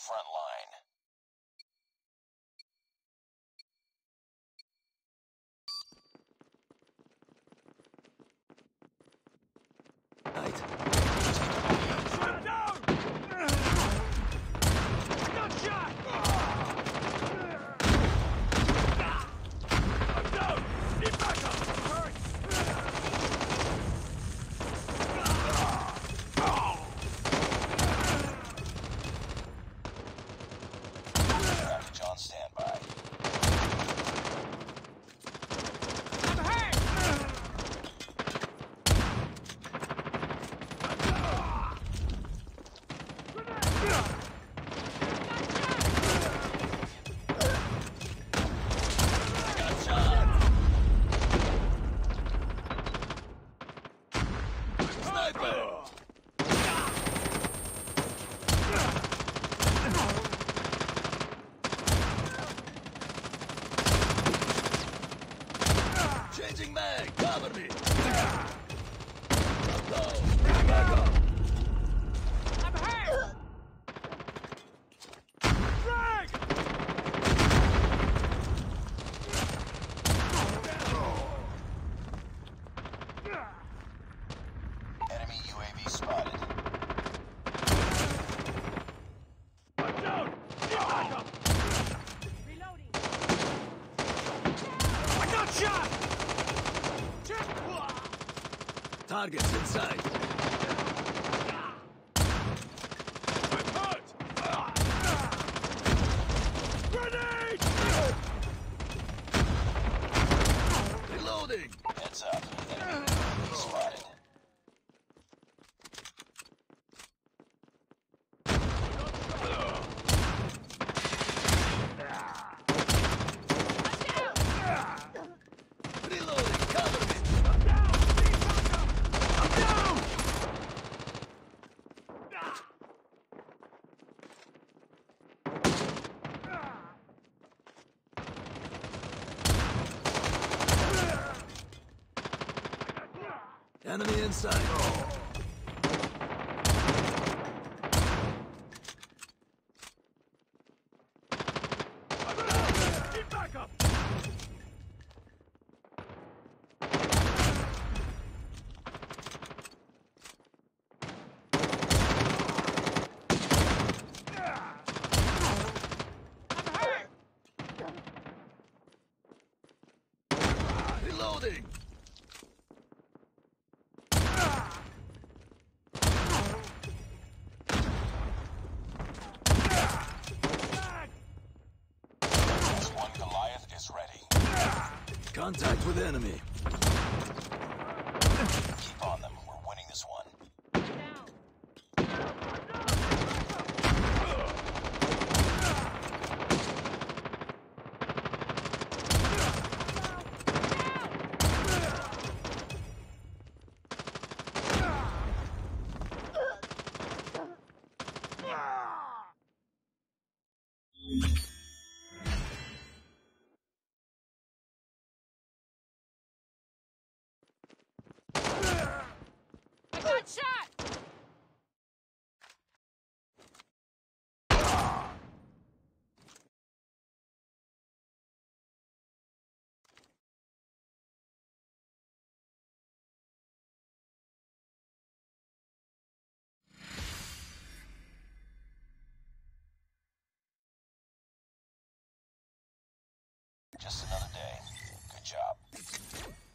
front line. Night. Shut down! I got shot! I'm down! Need backup! Hurry! Package on standby. I'm hurt! Changing mag! Cover me! Low. I'm hurt! Frag! Enemy UAV spotted. I'm down! Need backup! Reloading. I got shot! Targets inside. I'm hurt! Grenade! Reloading. Heads up. Enemy UAV spotted. Reloading. Cover me. I'm down! Need backup! I'm down! Enemy inside. Need backup! I'm hurt! Reloading. Frag! S1 Goliath is ready. Contact with enemy. Keep on them. We're winning this one. Down. I got shot! Just another day. Good job.